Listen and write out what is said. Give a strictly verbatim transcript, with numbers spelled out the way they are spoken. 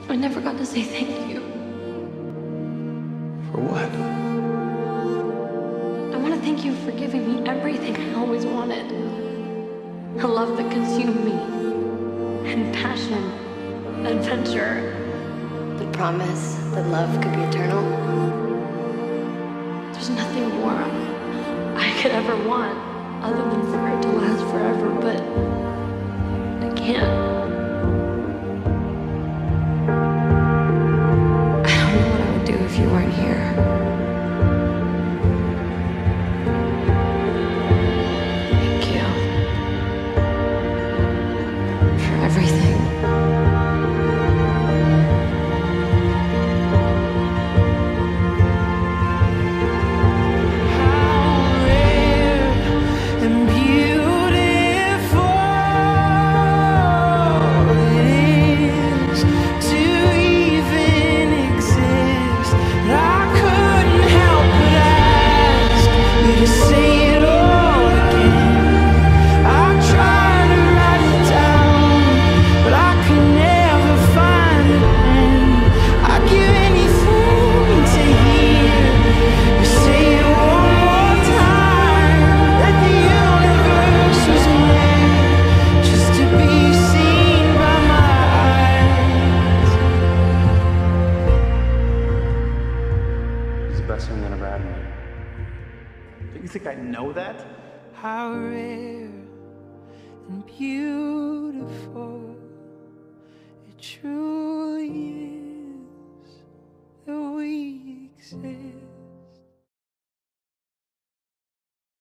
I never got to say thank you. For what? I want to thank you for giving me everything I always wanted. A love that consumed me, and passion, adventure. The promise that love could be eternal. There's nothing more I could ever want other than for it to last forever, but I can't. I don't know what I would do if you weren't here. Thank you for everything. Best thing that ever happened to me. Don't you think I know that? How rare and beautiful it truly is that we exist.